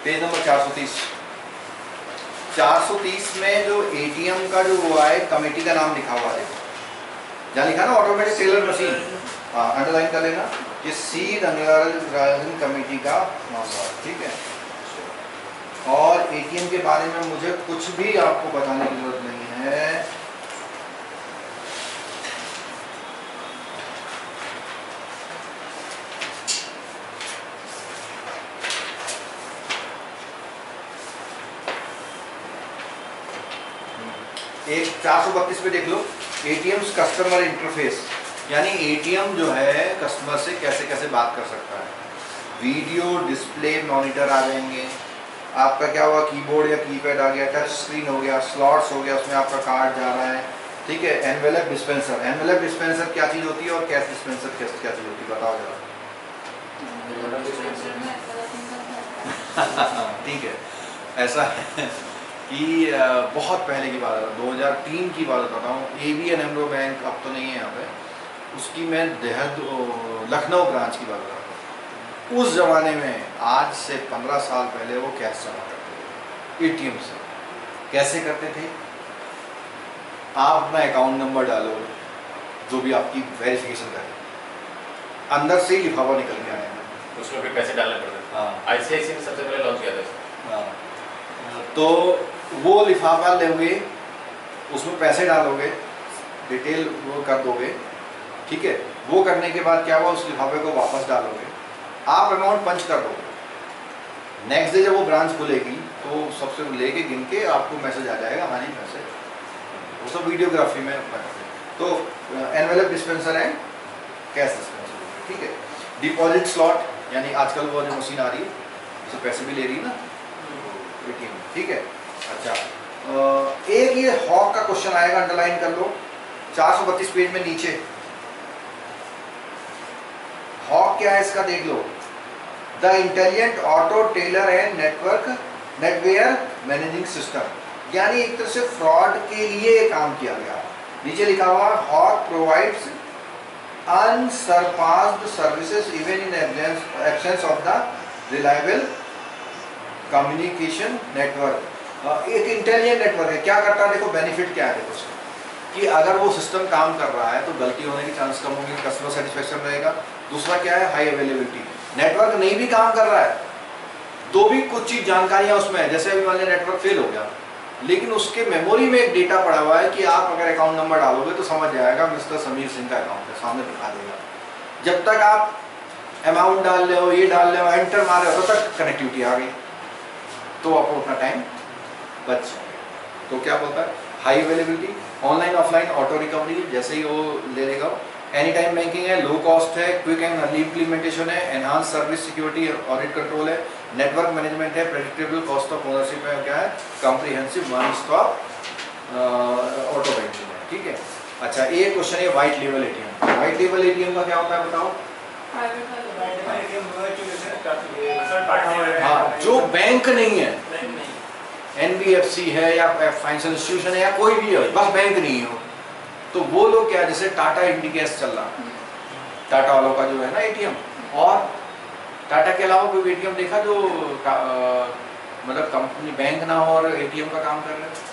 Page number 430। 430 में जो ATM का जो हुआ है कमेटी का नाम लिखा हुआ है, जहाँ लिखा ना ऑटोमेटिक टेलर मशीन, हाँ अंडरलाइन कर लेना, ये सी रंगराजन कमेटी का मामला, ठीक है। और एटीएम के बारे में मुझे कुछ भी आपको बताने की जरूरत नहीं है। एक 432 पे देख लो, एटीएम कस्टमर इंटरफेस, यानी एटीएम जो है कस्टमर से कैसे कैसे बात कर सकता है। वीडियो डिस्प्ले मॉनिटर आ जाएंगे, आपका क्या हुआ, कीबोर्ड या कीपैड आ गया, टच स्क्रीन हो गया, स्लॉट्स हो गया, उसमें आपका कार्ड जा रहा है, ठीक है। एनवेलप डिस्पेंसर, एनवेलप डिस्पेंसर क्या चीज़ होती है और कैश डिस्पेंसर क्या चीज़ होती है, बताओ जरा। ठीक है, ऐसा है कि बहुत पहले की बात है, 2003 की बात बताता हूँ, ABN एमरो बैंक अब तो नहीं है यहाँ पे, उसकी मैं लखनऊ ब्रांच की बात बताता हूँ। उस ज़माने में आज से 15 साल पहले वो कैश जमा करते थे एटीएम से। कैसे करते थे, आप अपना अकाउंट नंबर डालो, जो भी आपकी वेरिफिकेशन करे, अंदर से ही लिफाफा निकल के आएगा, उसमें भी पैसे डालने पड़ते थे। हाँ, ICICI ने सबसे पहले लॉन्च किया था। हाँ, तो वो लिफाफा लोगे, उसमें पैसे डालोगे, डिटेल वो कर दोगे, ठीक है। वो करने के बाद क्या हुआ, उस लिफाफे को वापस डालोगे, आप अमाउंट पंच कर दोगे। नेक्स्ट डे जब वो ब्रांच खुलेगी तो सबसे लेके गिन के आपको मैसेज आ जाएगा, हाँ जी पैसे, वो सब वीडियोग्राफी में तो एनवेलप डिस्पेंसर है, कैश डिस्पेंसर, ठीक है। डिपॉजिट स्लॉट, यानी आजकल वो जो मशीन आ रही है उससे पैसे भी ले रही है ना एटीएम, ठीक है। अच्छा, एक ये हॉक का क्वेश्चन आएगा, अंडरलाइन कर लो, 432 पेज में नीचे। हॉक क्या है इसका देख लो, the intelligent auto teller and netware managing system, यानी एक तरह से फ्रॉड के लिए काम किया गया। नीचे लिखा हुआ, hawk provides unsurpassed services even in absence of the reliable communication network. एक इंटेलिजेंट नेटवर्क है, क्या करता है, देखो बेनिफिट क्या है, देखो उसका कि अगर वो सिस्टम काम कर रहा है तो गलती होने की चांस कम होंगे, कस्टमर सेटिस्फेक्शन रहेगा। दूसरा क्या है, हाई अवेलेबिलिटी, नेटवर्क नहीं भी काम कर रहा है तो भी कुछ चीज़ जानकारियाँ उसमें है, जैसे अभी मान लिया नेटवर्क फेल हो गया, लेकिन उसके मेमोरी में एक डेटा पड़ा हुआ है कि आप अगर अकाउंट नंबर डालोगे तो समझ जाएगा मिस्टर समीर सिंह का अकाउंट है, सामने दिखा देगा। जब तक आप अमाउंट डाल रहे हो, ये डाल रहे हो, एंटर मार रहे हो, तब तक कनेक्टिविटी आ गई, तो आपको उतना टाइम बच जाएगा। तो क्या बोलता है, high availability, online offline auto recovery, जैसे ही वो ले लेगा। एनी टाइम बैंकिंग है, लो कॉस्ट है, क्विक एंड अर्ली इम्प्लीमेंटेशन है, enhance service security, audit control है, नेटवर्क मैनेजमेंट है, प्रेडिक्टेबल कॉस्ट ऑफ ओनरशिप है, क्या है, comprehensive one stop auto banking है, ठीक है। अच्छा, एक क्वेश्चन है white level ATM. White level ATM का क्या होता है बताओ? हाँ, जो बैंक नहीं है, NBFC है या फाइनेंशियल इंस्टीट्यूशन है या कोई भी है, बस बैंक नहीं हो, तो वो लोग क्या, जैसे टाटा इंडिकेस चल रहा, टाटा वालों का जो है ना एटीएम, और टाटा के अलावा कोई एटीएम देखा जो मतलब कंपनी बैंक ना हो और एटीएम का काम कर रहे हैं?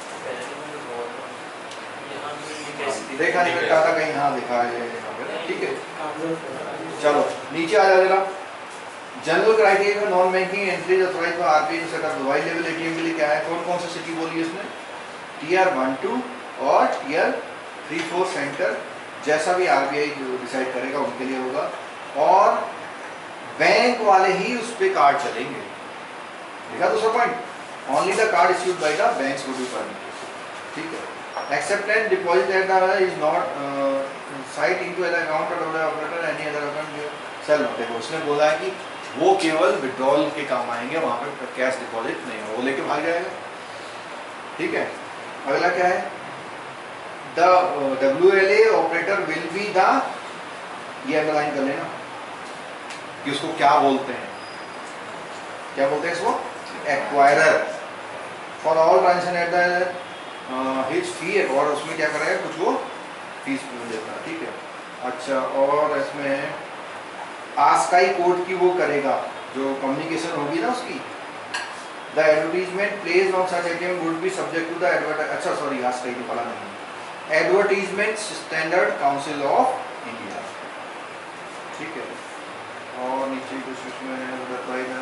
देखा नहीं, टाटा कहीं हाँ दिखा है, ठीक है। चलो नीचे आ जाओ जरा। General criteria non banking entries authorised by RBI setup. Wide level ATM के लिए क्या है, कौन कौन सी सिटी बोली है इसमें? Tier 1 2 और Tier 3 4 सेंटर, जैसा भी आरबीआई जो डिसाइड करेगा उनके लिए होगा, और बैंक वाले ही उस पर कार्ड चलेंगे। देखा दूसरा point, only the card issued by the banks would be permitted, ठीक है। Except and deposit at the is not site into an account of the operator any other account sale note. देखो उसने बोला है कि वो केवल विड्रॉल के काम आएंगे, वहाँ पर कैश डिपॉजिट नहीं हो, वो लेके भाग जाएगा, ठीक है। अगला क्या है, the WLA operator will be the, ये अंडरलाइन कर लेना कि उसको क्या बोलते हैं, क्या बोलते हैं इसको, acquirer for all transaction at the his fee, और उसमें क्या करेगा, कुछ वो फीस देता है, ठीक है। अच्छा, और इसमें आस्काई कोड की वो करेगा, जो कम्युनिकेशन होगी ना उसकी, The advertisement placed on such ATM would be subject to the अच्छा सॉरी आज कहीं तो पढ़ा नहीं, Advertisement Standard Council of India, ठीक है। और नीचे कुछ इसमें बताइए,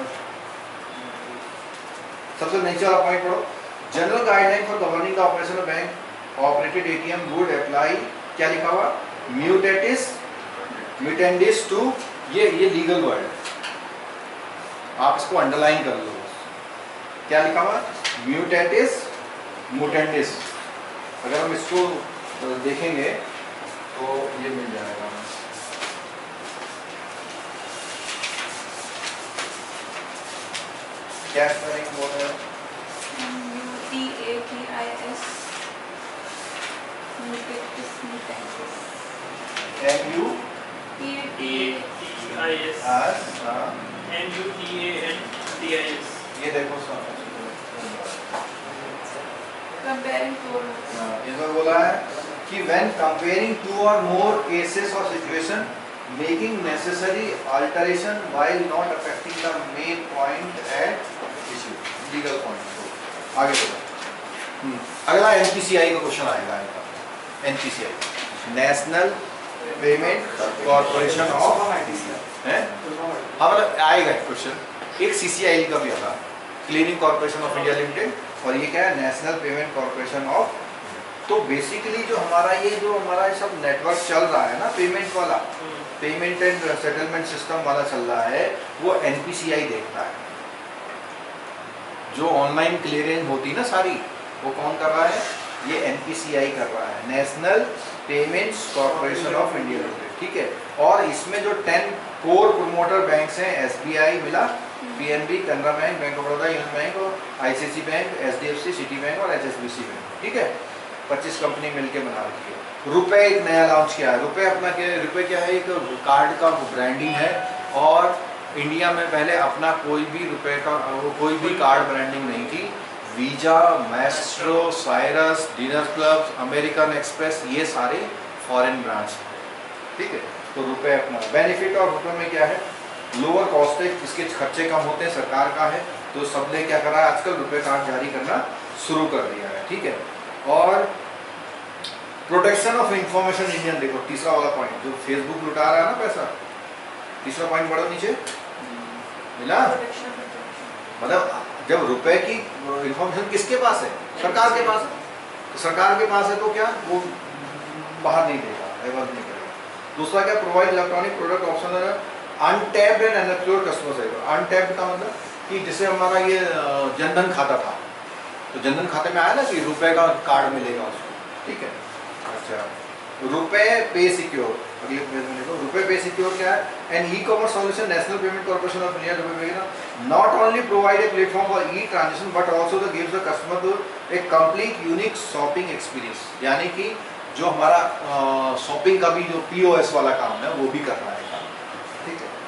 सबसे नीचे वाला पॉइंट पढ़ो, general guideline for governing the operation of bank operated ATM would apply, क्या लिखा हुआ, म्यूटेटिस म्यूटेंडिस टू, ये लीगल वर्ड है, आप इसको अंडरलाइन कर लो, क्या लिखा हुआ, म्यूटेटिस म्यूटेंडिस, अगर हम इसको देखेंगे तो ये मिल जाएगा, क्या स्पेलिंग बोल रहे हैं, MUTATIS म्यूटेटिस म्यूटेंडिस, MUTATIS, ये देखो कंपेयरिंग टू, इसमें बोला है कि when comparing two or more cases or situation making necessary alteration while not affecting the main point at issue, legal point, आगे बोलो। अगला NPCI का क्वेश्चन आएगा, NPCI national payment corporation of, है हाँ मतलब आएगा क्वेश्चन, एक CCI का भी आता, cleaning corporation of India limited, और ये क्या है, नेशनल पेमेंट कॉर्पोरेशन ऑफ। तो बेसिकली जो हमारा ये सब नेटवर्क चल रहा है ना, पेमेंट वाला, पेमेंट एंड सेटलमेंट सिस्टम वाला चल रहा है, वो NPCI देखता है। जो ऑनलाइन क्लियरिंग होती ना सारी, वो कौन कर रहा है, ये NPCI कर रहा है, national payments corporation of India limited, ठीक है। और इसमें जो 10 कोर प्रोमोटर बैंक्स हैं, SBI मिला, PNB, Canara bank, bank of Baroda, union bank और ICICI bank, SDFC, Citi bank और HSBC बैंक, ठीक है। 25 कंपनी मिलके बना रखी है। रुपए एक नया लॉन्च किया है, रुपए अपना रुपए क्या है, एक कार्ड का ब्रांडिंग है, और इंडिया में पहले अपना कोई भी रुपए का कोई भी कार्ड ब्रांडिंग नहीं थी। Visa, Maestro, Cirrus, Diner Club, American Express, ये सारे फॉरेन ब्रांड्स, ठीक है। तो रुपए अपना बेनिफिट, और रुपए में क्या है, लोअर कॉस्ट है, इसके खर्चे कम होते हैं, सरकार का है, तो सबने क्या करा है, आजकल रुपए कार्ड जारी करना शुरू कर दिया है, ठीक है। और प्रोटेक्शन ऑफ इंफॉर्मेशन इंडियन, देखो तीसरा वाला पॉइंट, जो फेसबुक लुटा रहा है ना पैसा, तीसरा पॉइंट बढ़ो नीचे, मिला, मतलब जब रुपए की इंफॉर्मेशन किसके पास है, सरकार के पास है, तो सरकार के पास है तो क्या वो बाहर नहीं देगा, एवज नहीं करेगा। दूसरा क्या, प्रोवाइड इलेक्ट्रॉनिक प्रोडक्ट ऑप्शन है, अनटैप्ड एंड अनएक्सप्लोर्ड कस्टमर्स है। अनटैप्ड का मतलब कि जैसे हमारा ये जनधन खाता था, तो जनधन खाते में आया ना कि रुपए का कार्ड मिलेगा उसको, ठीक है। अच्छा, रुपए पे सिक्योर, अगले पेज में देखो, रुपए पे सिक्योर क्या है, an e commerce solution national payment corporation of India, RuPay not only provide a platform for e transaction but also the gives the customer a complete unique shopping experience, यानी कि जो हमारा शॉपिंग का भी जो POS वाला काम है वो भी कर रहा है काम, ठीक है।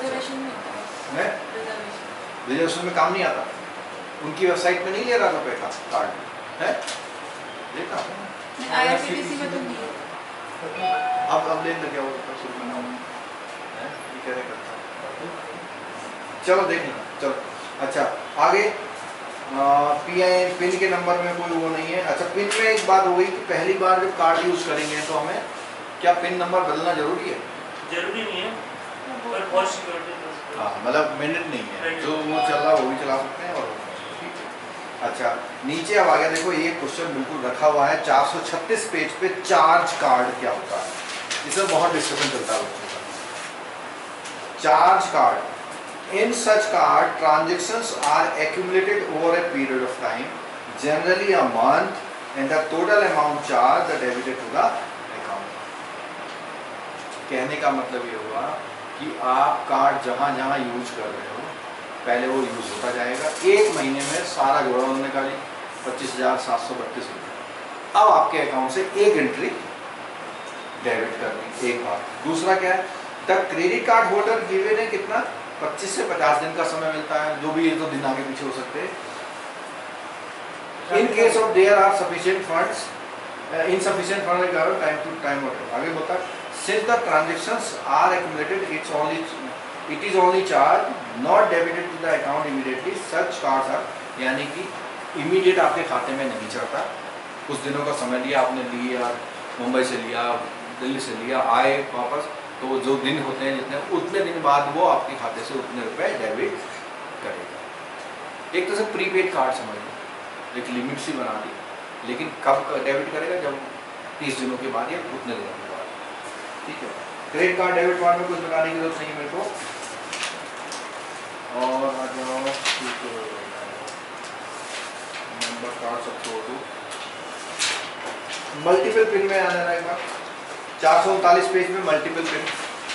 रिजर्वेशन में काम नहीं आता, उनकी वेबसाइट में नहीं ले रहा रुपए का कार्ड है, देखा IRCTC में तो नहीं है, अब लेन लगे वो शुरू में ना है, ये क्या करता है, चलो देख लेना, चलो। अच्छा आगे, पिन के नंबर में कोई वो नहीं है। अच्छा, पिन में एक बात हो गई कि पहली बार जब कार्ड यूज करेंगे तो हमें क्या पिन नंबर बदलना जरूरी है? जरूरी नहीं है, पर फॉर सिक्योरिटी, हाँ मतलब मिनट नहीं है, जो वो चल रहा वो भी चला सकते हैं, और ठीक है। अच्छा, नीचे अब आगे देखो, ये क्वेश्चन बिल्कुल रखा हुआ है 436 पेज पे, चार्ज कार्ड क्या होता है, इसमें बहुत डिस्कशन चलता है बच्चों का। Charge card, in such card transactions are accumulated over a period of time, generally a month, and the total amount charged the debited to the account। कहने का मतलब ये हुआ कि आप कार्ड जहाँ जहाँ यूज कर रहे हो पहले वो यूज होता जाएगा, एक महीने में सारा जोड़ा उन्होंने निकाली 25,732 रुपये, अब आपके अकाउंट से एक एंट्री डेबिट करनी, एक बार। दूसरा क्या है, the credit card holder given है कितना, 25 से 50 दिन का समय मिलता है, जो भी ये तो दिन आगे पीछे हो सकते हैं। In case of there are sufficient funds, insufficient fund recover time to time. आगे बोलता है, since the transactions are accumulated it is only charge not debited to the account immediately, such cards are यानी कि immediate आपके खाते में नहीं चढ़ता, कुछ दिनों का समय लिया, आपने लिया, मुंबई से लिया, दिल्ली से लिया, आए वापस, तो जो दिन होते हैं जितने, उतने दिन बाद वो आपके खाते से उतने रुपए डेबिट करेगा। एक तो से प्रीपेड कार्ड समझ लो, एक लिमिट सी बना दी, लेकिन कब डेबिट करेगा, जब 30 दिनों के बाद या उतने दिनों के बाद। ठीक है, क्रेडिट कार्ड डेबिट कार्ड में कुछ बताने की जरूरत नहीं है मेरे को। और आ जाओ नंबर कार्ड सब छोड़ दो, मल्टीपल पिन में आ जाना एक बार। 439 पेज में multiple pin.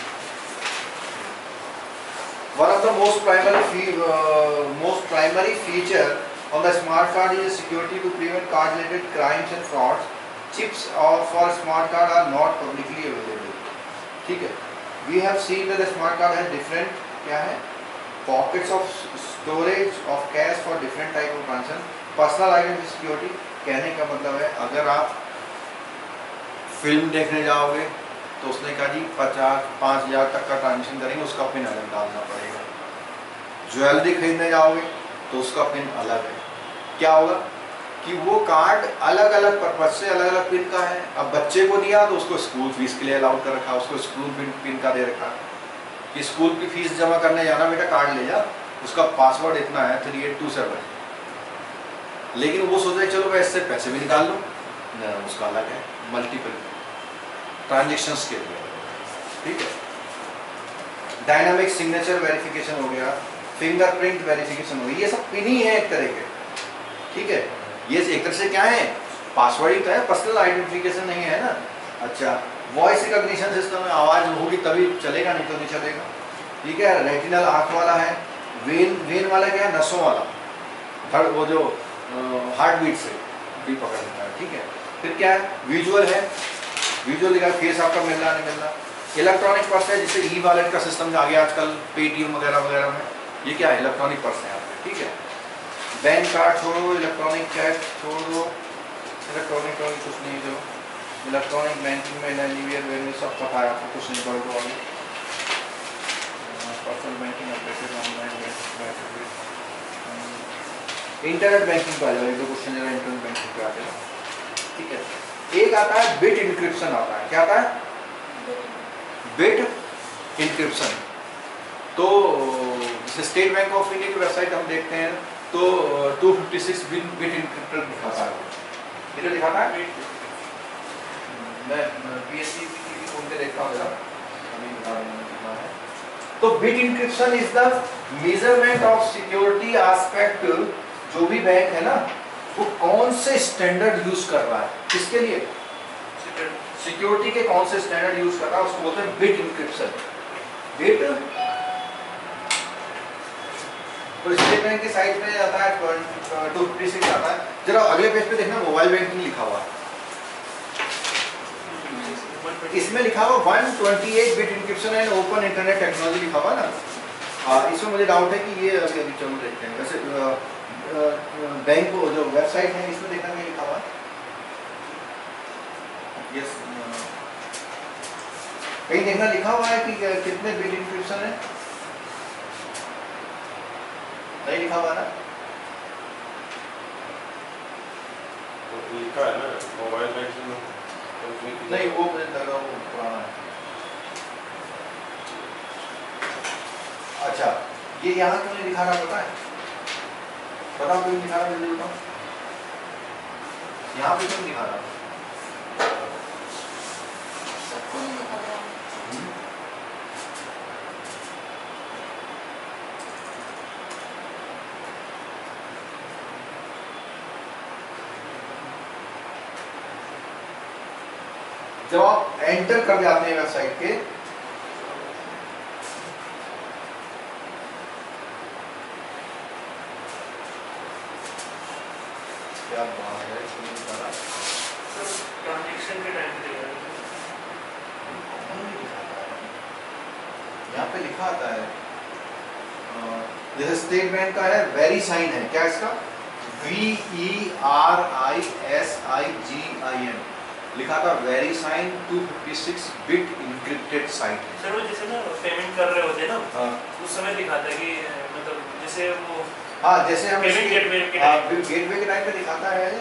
One of the most primary feature on the smart card is security to prevent card related crimes and frauds. Chips for smart card are not publicly available. ठीक है, we have seen that the smart card has different क्या है pockets of storage of cash for different type of transaction. Personal identity security कहने का मतलब है, अगर आप फिल्म देखने जाओगे तो उसने कहा जी 5,000 तक का ट्रांजेक्शन करेंगे, उसका पिन अलग डालना पड़ेगा। ज्वेलरी खरीदने जाओगे तो उसका पिन अलग है। क्या होगा कि वो कार्ड अलग अलग पर्पज से अलग अलग पिन का है। अब बच्चे को दिया तो उसको स्कूल फीस के लिए अलाउड कर रखा, उसको स्कूल पिन का दे रखा कि स्कूल की फीस जमा करने जाना बेटा, कार्ड ले जा, उसका पासवर्ड इतना है 3827, लेकिन वो सोच रहे चलो मैं इससे पैसे भी निकाल लूँ, उसका अलग है मल्टीपल ट्रांजेक्शंस के लिए। ठीक है, डायनामिक सिग्नेचर वेरिफिकेशन हो गया, फिंगरप्रिंट वेरिफिकेशन हो गया, ये सब पिन ही है एक तरह के। ठीक है, ये एक तरह से क्या है, पासवर्ड ही तो है, पर्सनल आइडेंटिफिकेशन नहीं है ना। अच्छा, वॉइस रिकॉग्निशन सिस्टम में आवाज़ होगी तभी चलेगा, नहीं तो नहीं चलेगा। ठीक है, रेटिनल आँख वाला है, वेन वाला क्या है, नसों वाला, धड़ वो जो हार्ट बीट से भी पकड़ लेता है। ठीक है, फिर क्या है, विजुअल है, विजुअल दिखा फेस आपका मिल रहा नहीं मिल रहा। इलेक्ट्रॉनिक पर्स है, जिससे ई वॉलेट का सिस्टम आ गया आजकल पेटीएम वगैरह वगैरह में, ये क्या है, इलेक्ट्रॉनिक पर्स है आपके। ठीक है, बैंक कार्ड छोड़ो, इलेक्ट्रॉनिक कैश छोड़ दो, इलेक्ट्रॉनिक कुछ नहीं, जो इलेक्ट्रॉनिक बैंकिंग में एनीवेयर वेन्यू सब पता है आपको, कुछ नहीं पढ़ दो आगे। Personal banking online internet banking का आ जाएगा, जो क्वेश्चन जरा इंटरनेट बैंकिंग पे आते हैं। ठीक है, एक आता है बिट इंक्रिप्शन आता है, क्या आता है, बिट इंक्रिप्शन। तो स्टेट बैंक ऑफ इंडिया की वेबसाइट हम देखते हैं तो 256 बिट इंक्रिप्टेड दिखाता है, कितना दिखाता है, मैं पीएससी की खोल के देखता हूँ जरा, अभी बता रहा हूँ कितना है। तो bit encryption is the measurement of security aspect, जो भी बैंक है ना वो कौन से स्टैंडर्ड यूज कर रहा है, किसके लिए, सिक्योरिटी के कौन से स्टैंडर्ड यूज कर रहा है, उसको बोलते हैं बिट इंक्रिप्शन। बिट तो स्टेट बैंक की साइट में आता है 256 आता है। जरा अगले पेज पे देखना, मोबाइल बैंकिंग लिखा हुआ है, इसमें लिखा हुआ 128 bit encryption and open internet technology लिखा हुआ ना। इसमें मुझे डाउट है कि ये अभी चलो देखते हैं। वैसे बैंक को जो वेबसाइट है इसमें देखना क्या लिखा हुआ है, यस कहीं देखना लिखा हुआ है कि कितने बिट इंक्रिप्शन है, नहीं लिखा हुआ ना, तो लिखा है ना मोबाइल बैंकिंग में, नहीं वो मुझे लगा वो पुराना है। अच्छा, ये यहाँ क्यों नहीं दिखा रहा पता है, बताओ क्यों दिखा रहा, जल्दी बताओ, यहाँ पे क्यों दिखा रहा, सबको नहीं दिखा रहा। जब आप एंटर कर जाते हैं वेबसाइट के, क्या बात है, ट्रांजेक्शन के टाइम पे यहाँ पे लिखा आता है, जैसे स्टेट बैंक का है वेरी साइन है, क्या इसका, VERISIGIN लिखा था, VeriSign 256 bit encrypted site है। सर वो जैसे ना पेमेंट कर रहे होते हैं ना, हाँ। उस समय दिखाता है कि मतलब जैसे वो हाँ जैसे हम पेमेंट गेटवे के हाँ टाइम गेटवे के टाइम पे दिखाता है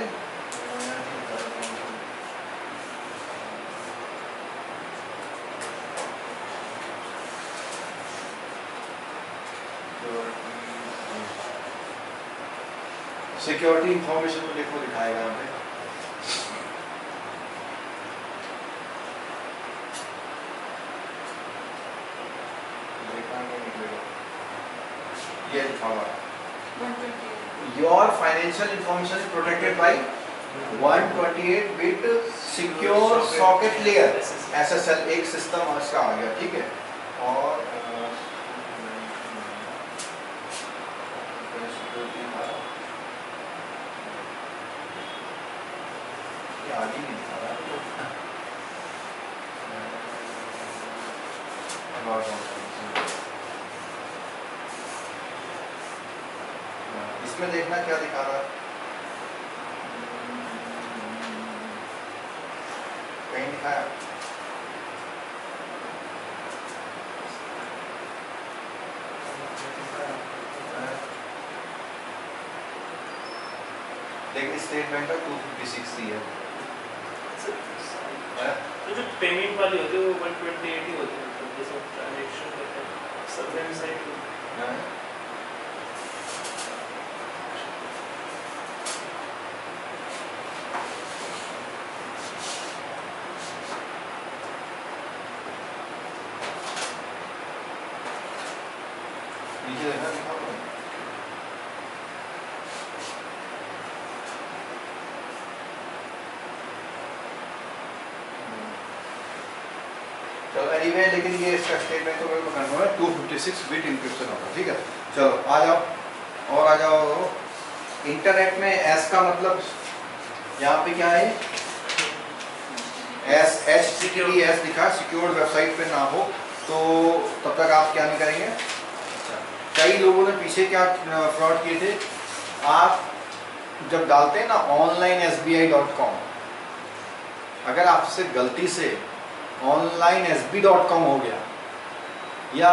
सिक्योरिटी इंफॉर्मेशन को देखो दिखाएगा हमें। ये लिखा हुआ है 128 your financial information is protected by 128 bit secure socket layer SSL एक सिस्टम इसका आ गया, ठीक है। और ये आगे नहीं दिखा रहा इसमें देखना क्या दिखा रहा है, कहीं दिखाया लेकिन स्टेट बैंक का 256 ही है। तो जो पेमेंट वाली होती है वो 128 ही होती है, मतलब जैसे ट्रांजैक्शन करते हैं सब बैंक साइड नीचे देखना दिखा हुआ है। चलो एनीवे लेकिन ये इसका स्टेटमेंट तो मेरे को करना है 256 बिट इंक्रिप्शन होगा, ठीक है। चलो आ जाओ और आ जाओ इंटरनेट में एस का मतलब यहाँ पे क्या है SHTTPS लिखा, सिक्योर्ड वेबसाइट पे ना हो तो तब तक आप क्या नहीं करेंगे। कई लोगों ने पीछे क्या फ्रॉड किए थे, आप जब डालते हैं ना onlinesbi.com, अगर आपसे गलती से onlinesb.com हो गया या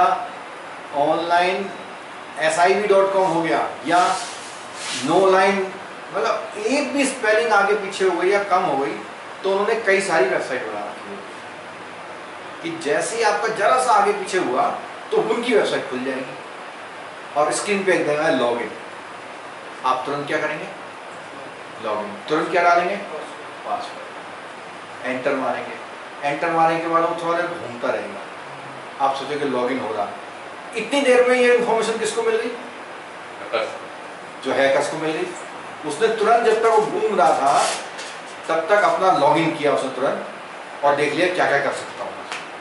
onlinesib.com हो गया या नो लाइन मतलब एक भी स्पेलिंग आगे पीछे हो गई या कम हो गई तो उन्होंने कई सारी वेबसाइट बना रखी है कि जैसे ही आपका जरा सा आगे पीछे हुआ तो उनकी वेबसाइट खुल जाएगी और स्क्रीन पे एक देगा लॉगिन। आप तुरंत क्या करेंगे, लॉगिन तुरंत क्या डालेंगे, पासवर्ड एंटर मारेंगे। एंटर मारने के बाद वो थोड़ा देर घूमता रहेगा, आप सोचोगे लॉगिन हो रहा, इतनी देर में ये इन्फॉर्मेशन किसको मिल गई, जो हैकर्स को मिल गई। उसने तुरंत जब तक वो घूम रहा था तब तक अपना लॉगिन किया उसने तुरंत और देख लिया क्या क्या कर सकता हूँ।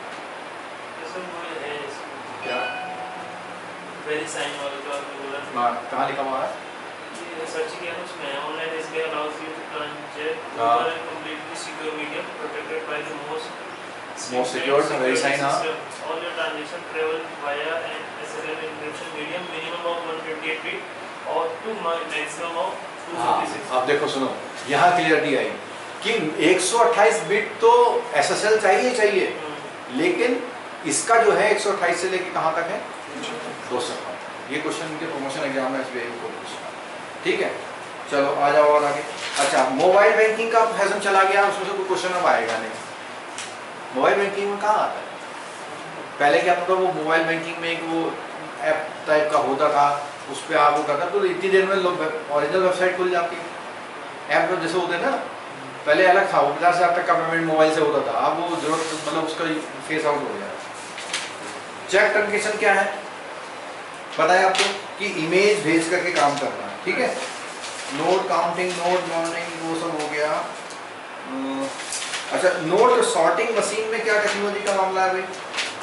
क्या वेरी साइन वाला जो आपने बोला, कहाँ लिखा हुआ है, ये सर्च किया ना उसमें online SBI allows you to transact हाँ। over a completely secure medium protected by the most secured very sign, हाँ। system. All your transaction travel via an SSL encryption medium minimum of 128 bit or to maximum of 256। अब देखो सुनो, यहाँ clarity आई कि 128 bit तो SSL चाहिए लेकिन इसका जो है 128 से लेके कहाँ तक है 200। ये क्वेश्चन इनके प्रमोशन एग्जाम में SBI को पूछा, ठीक है। चलो आ जाओ और आगे। अच्छा मोबाइल बैंकिंग का फैशन चला गया, उसमें से कोई क्वेश्चन अब आएगा नहीं। मोबाइल बैंकिंग में कहाँ आता है, पहले क्या था वो मोबाइल बैंकिंग में एक वो ऐप टाइप का होता था, उस पर आप वो करता तो इतनी देर में ओरिजिनल वेबसाइट खुल जाती है। ऐप तो जैसे होते ना पहले अलग था, वो 50,000 तक का पेमेंट मोबाइल से होता था, अब वो जरूरत मतलब उसका फेस आउट हो गया। चेक ट्रांजेक्शन क्या है बताया आपको कि इमेज भेज करके काम करना है, ठीक है। नोट काउंटिंग, नोट मॉर्निंग वो सब हो गया। अच्छा नोट सॉर्टिंग मशीन में क्या टेक्नोलॉजी का मामला है भाई,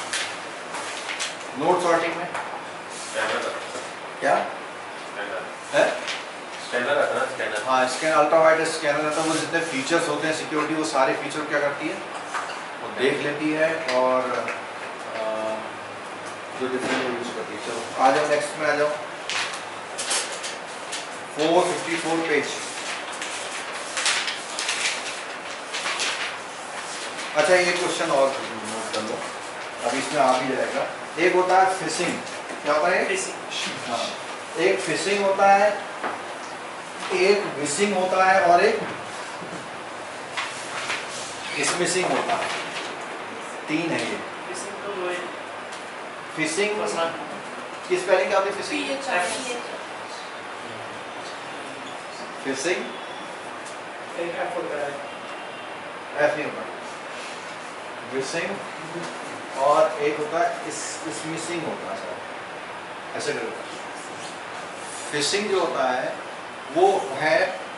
नोट सॉर्टिंग में क्या है, स्कैनर आता है, स्कैनर। हाँ स्कैन अल्ट्रावायलेट स्कैनर रहता है, वो जितने फीचर्स होते हैं सिक्योरिटी वो सारे फीचर क्या करती है वो देख लेती है और जो डिफरेंट यूज करती है। चलो आ जाओ नेक्स्ट में आ जाओ 454 पेज। अच्छा ये क्वेश्चन और नोट कर लो, अब इसमें आ भी जाएगा। एक होता है फिशिंग, क्या होता है Phishing। हाँ एक फिशिंग होता है, एक विशिंग होता है और एक स्मिशिंग होता है। 3 है ये। किसी तो वो फिशिंग पसंद की स्पेलिंग क्या होती है? फिशिंग फिशिंग एक ऐप होता है एफ नहीं होता, विशिंग और एक होता है स्मिशिंग होता है सर, ऐसे करो। फिशिंग जो होता है वो है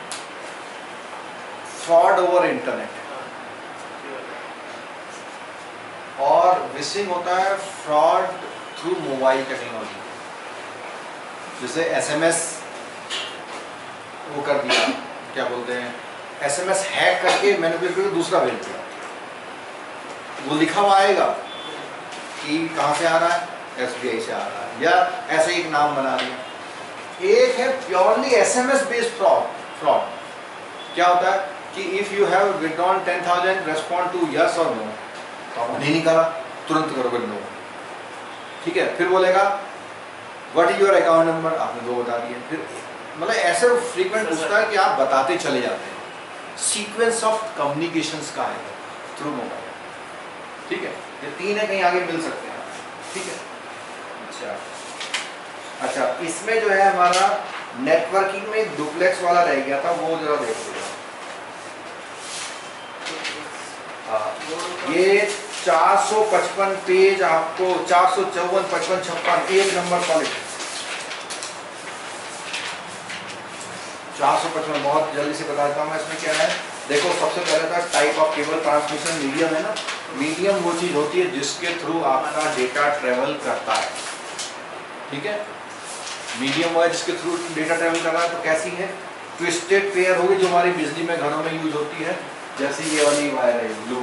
फ्रॉड ओवर इंटरनेट, और विशिंग होता है फ्रॉड थ्रू मोबाइल टेक्नोलॉजी। जैसे एसएमएस वो कर दिया, क्या बोलते हैं, एसएमएस हैक करके मैनिपुलेट करके दूसरा भेज दिया, वो लिखा हुआ आएगा कि कहाँ से आ रहा है, एसबीआई से आ रहा है, या ऐसे ही एक नाम बना दिया। एक है प्योरली एसएमएस बेस्ड फ्रॉड। क्या होता है कि if you have withdrawn 10,000 respond to yes और नो, तो नहीं करा, तुरंत करोगे नो, ठीक है। फिर बोलेगा what is your account number, आपने 2 बता दिए। फिर मतलब ऐसे फ्रीक्वेंट पूछता है कि आप बताते चले जाते हैं। सीक्वेंस ऑफ कम्युनिकेशंस का है थ्रू मोबाइल, ठीक है। ये 3 है, कहीं आगे मिल सकते हैं, ठीक है। अच्छा, इसमें जो है हमारा नेटवर्किंग में एक डुप्लेक्स वाला रह गया था, वो जरा देख लीजिए। ये 455 पेज आपको 454, 55, 56 1 नंबर क्वालिटी 455 बहुत जल्दी से बता देता हूँ मैं। इसमें क्या है देखो, सबसे पहले था type of cable transmission medium है ना। मीडियम वो चीज होती है जिसके थ्रू आपका डेटा ट्रेवल करता है, ठीक है। मीडियम वो है जिसके थ्रू डेटा ट्रेवल कर रहा है। तो कैसी है, ट्विस्टेड पेयर होगी जो हमारी बिजली में घरों में यूज होती है, जैसे ये वाली वायर है ब्लू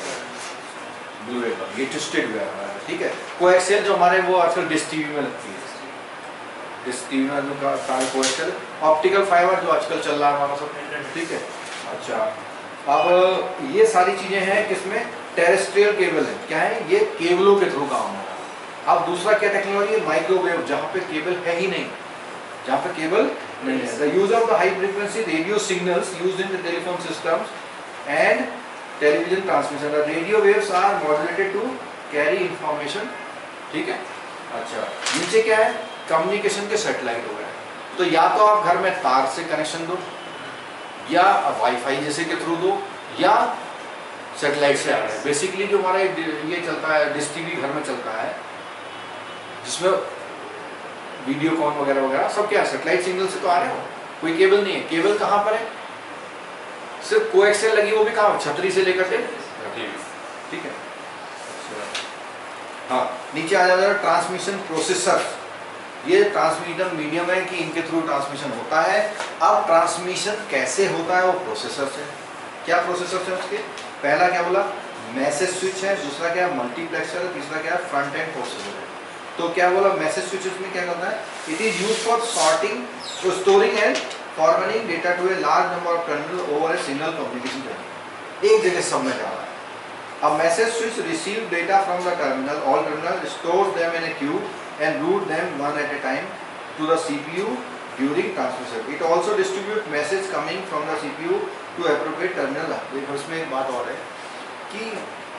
ये ट्विस्टेड वायर है, ठीक है। कोएक्सियल जो हमारे वो आजकल डिश टीवी में लगती है, डिश टीवी में जो सारे कोएक्सियल। ऑप्टिकल फाइबर जो आजकल चल रहा है हमारा सब, ठीक है। अच्छा, अब ये सारी चीजें हैं किसमें, टेरेस्ट्रियल केबल है। क्या है ये, केबलों के थ्रू काम हो रहा है। अब दूसरा क्या टेक्नोलॉजी है, माइक्रोवेव, जहाँ पे केबल है ही नहीं, जहाँ पे केबल नहीं है। The use of the high frequency radio signals used in the telephone systems and television transmission. The radio waves are modulated to carry information, ठीक है। अच्छा, नीचे क्या है, कम्युनिकेशन के सैटेलाइट हो गए। तो या तो आप घर में तार से कनेक्शन दो, या वाईफाई जैसे के थ्रू दो, या सैटेलाइट से आ रहा है। बेसिकली जो हमारा ये चलता है, डिश टीवी घर में चलता है, जिसमें वीडियो कॉन वगैरह वगैरह सब क्या है, सैटेलाइट सिग्नल से तो आ रहे हो, कोई केबल नहीं है। केबल कहाँ पर है, सिर्फ कोएक्सियल लगी, वो भी कहाँ, छतरी से लेकर के, ठीक है। हाँ, नीचे आ जाएगा ट्रांसमिशन प्रोसेसर। ये ट्रांसमीटर मीडियम है कि इनके थ्रू ट्रांसमिशन होता है। अब ट्रांसमिशन कैसे होता है, वो प्रोसेसर से। क्या प्रोसेसर है उसके, पहला क्या बोला, मैसेज स्विच है, दूसरा क्या है, मल्टीप्लेक्सर है, तीसरा क्या है, फ्रंट एंड प्रोसेसर है। तो क्या बोला, मैसेज स्विच में क्या करता है, it is use for sorting, storing and forwarding data to a large number of terminal over a single communication channel. एक जगह सब में जा रहा है। A message switch receive data from the terminal. All terminal stores them in a queue and route them one at a time to the CPU during transmission. It also distribute message coming from the CPU to appropriate terminal. देखो इसमें एक बात और है कि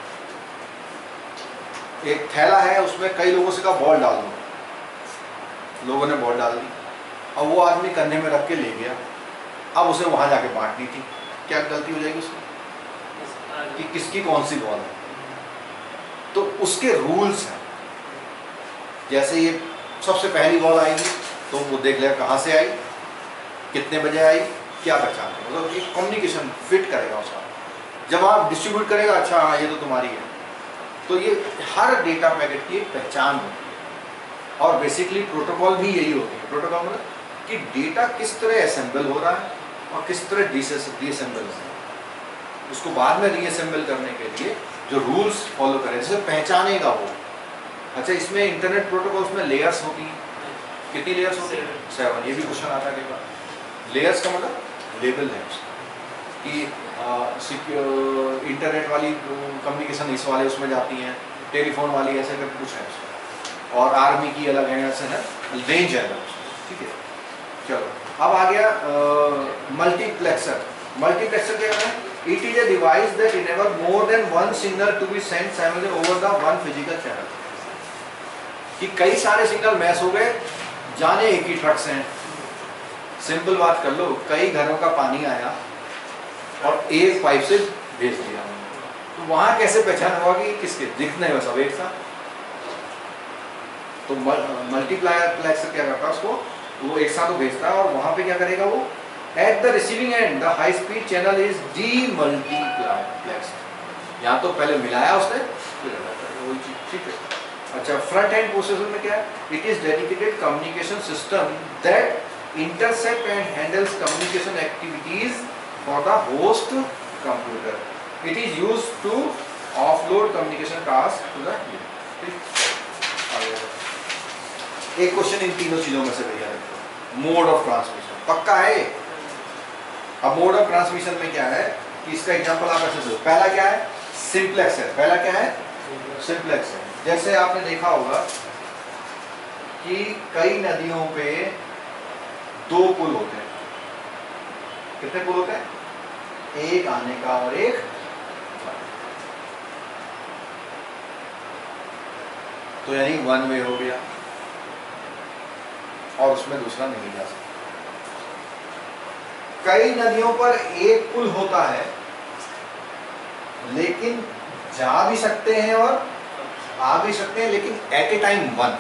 एक थैला है, उसमें कई लोगों से कहा बॉल डाल दो, लोगों ने बॉल डाल दी। अब वो आदमी कंधे में रख के ले गया, अब उसे वहां जाके बांटनी थी, क्या गलती हो जाएगी उसकी कि किसकी कौन सी बॉल है। तो उसके रूल्स हैं, जैसे ये सबसे पहली बॉल आएगी तो वो देख लेगा कहाँ से आई, कितने बजे आई, क्या पहचान है, मतलब एक कम्युनिकेशन फिट करेगा उसका। जब आप डिस्ट्रीब्यूट करेगा, अच्छा हाँ ये तो तुम्हारी है, तो ये हर डेटा पैकेट की एक पहचान होती है। और बेसिकली प्रोटोकॉल भी यही होती है। प्रोटोकॉल मतलब कि डेटा किस तरह असेंबल हो रहा है और किस तरह डिसअसेंबल हो रहा है, उसको बाद में रीअसेंबल करने के लिए जो रूल्स फॉलो करें, जैसे पहचानेगा वो। अच्छा, इसमें इंटरनेट प्रोटोकॉल्स में लेयर्स होती हैं, कितनी लेयर्स होती हैं, 7। ये भी क्वेश्चन आता है कई बार। लेयर्स का मतलब लेवल है उसका, कि इंटरनेट वाली कम्युनिकेशन इस वाले उसमें जाती हैं, टेलीफोन वाली ऐसे करके कुछ है उसका, और आर्मी की अलग है, ऐसे है, रेंज है उसका, ठीक है, चलो अब आ गया मल्टीप्लेक्सर। मल्टीप्लेक्सर क्या है? It is a device that enable more than one signal to be send simultaneously over the one physical channel. कि कई सारे सिग्नल मैच हो गए, जाने एक ही ट्रक से हैं। सिंपल बात कर लो, कई घरों का पानी आया और एक पाइप से भेज दिया, तो वहां कैसे पहचान होगा कि किसके दिखने में सब एक साथ? तो मल्टीप्लेक्सर क्या करता है, उसको वो एक साथ भेजता है और वहां पे क्या करेगा वो, at the receiving end the high speed channel is demultiplexed. यहाँ तो पहले मिलाया उसने, वही चीज, ठीक है। अच्छा, फ्रंट एंड प्रोसेसर में क्या है? It is dedicated communication system that intercept and handles communication activities for the host computer. It is used to offload communication task to the एक क्वेश्चन इन तीनों चीजों में से भैया, मोड ऑफ ट्रांसमिशन पक्का है। अब मोड ऑफ ट्रांसमिशन में क्या है कि इसका एग्जांपल आप ऐसे दो। पहला क्या है? सिंप्लेक्स है। पहला क्या है? सिंप्लेक्स है। जैसे आपने देखा होगा कि कई नदियों पे दो पुल होते हैं। कितने पुल होते हैं? एक आने का और एक, तो यानी वन वे हो गया और उसमें दूसरा नहीं जा सकता। कई नदियों पर एक पुल होता है लेकिन जा भी सकते हैं और आ भी सकते हैं, लेकिन एट ए टाइम वन।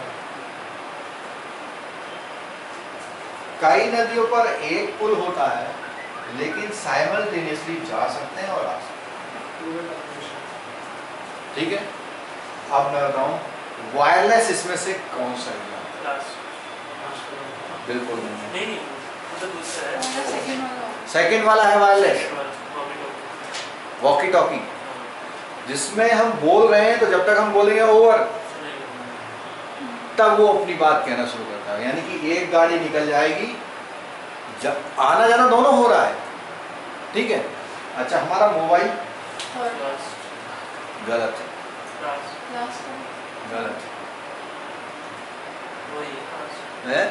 कई नदियों पर एक पुल होता है लेकिन साइमल्टेनियसली जा सकते हैं और आ सकते हैं, ठीक है। अब मैं बताऊं वायरलेस इसमें से कौन सा है? बिल्कुल नहीं, सेकंड वाला है वायरलेस, वॉकी टॉकी, जिसमें हम बोल रहे हैं तो जब तक हम बोलेंगे ओवर तब वो अपनी बात कहना शुरू करता है। यानी कि एक गाड़ी निकल जाएगी, जब आना जाना दोनों हो रहा है, ठीक है। अच्छा, हमारा मोबाइल गलत गलत है,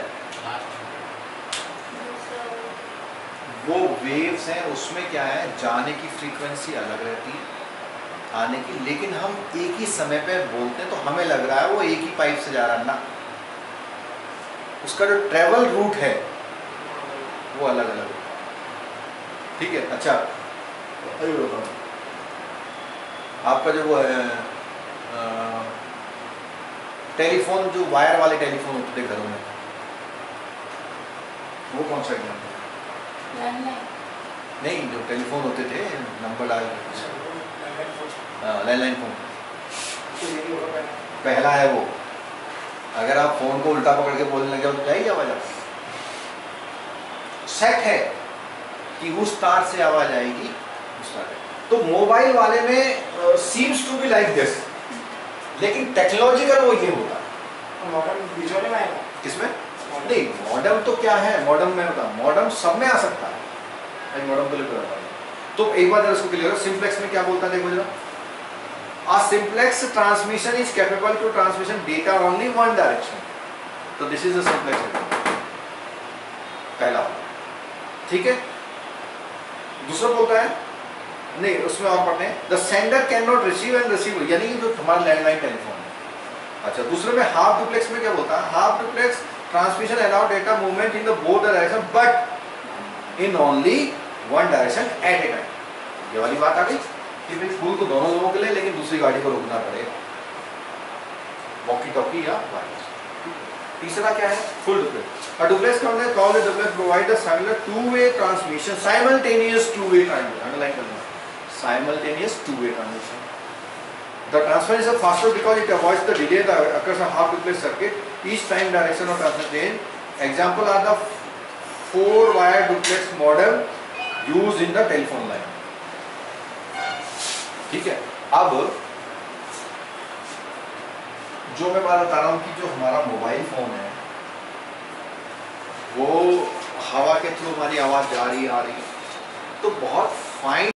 वो वेव्स हैं, उसमें क्या है, जाने की फ्रीक्वेंसी अलग रहती है, आने की, लेकिन हम एक ही समय पे बोलते हैं तो हमें लग रहा है वो एक ही पाइप से जा रहा है ना, उसका जो ट्रेवल रूट है वो अलग अलग होता है, ठीक है। अच्छा, आपका जो वो है टेलीफोन, जो वायर वाले टेलीफोन होते थे घरों में, वो कौन सा एग्जाम्पल? नहीं, जो टेलीफोन होते थे नंबर डाल, लैंडलाइन फोन पहला है वो। अगर आप फोन को उल्टा पकड़ के बोलने लगे तो जाएगी आवाज? सेट है कि उस तार से आवाज आएगी, उस तार। तो मोबाइल वाले में seems to be like this, लेकिन टेक्नोलॉजिकल वो ये होता है। मॉडर्न विजुअल में आएगा किसमें? नहीं, मॉडर्न तो क्या है, मॉडर्न में होता है, मॉडर्न सब में आ सकता है, मॉडर्न को लेकर आता है। तो एक बार जरा इसको क्लियर करो, सिंप्लेक्स में क्या बोलता है, देखो जरा। A simplex transmission is capable to transmission data only one direction. तो this is the simplex पहला, ठीक है। दूसरा बोलता है, नहीं उसमें और पढ़ते हैं, the sender cannot receive and receive, यानी जो हमारा लैंडलाइन टेलीफोन है। अच्छा, दूसरे में हाफ डुप्लेक्स में क्या बोलता है? Half duplex transmission allow data movement in the both direction but in only one direction at a time. ये वाली बात आ गई कि भाई फूल तो दोनों लोगों के लिए, लेकिन दूसरी गाड़ी को रोकना पड़ेगा, वॉकी टॉकी या वायरलेस। तीसरा क्या है? Full duplex. A duplex company called a duplex provide a similar two-way transmission, simultaneous two-way transmission. Underline करना, simultaneous two-way transmission. The transfer is faster because it avoids the delay that occurs in half duplex circuit. Each time direction of transmission change. Example are the 4-wire duplex modem used in the telephone line. ठीक है। अब जो मैं बात बता रहा हूँ कि जो हमारा मोबाइल फोन है वो हवा के थ्रू हमारी आवाज जा रही आ रही है, तो बहुत फाइन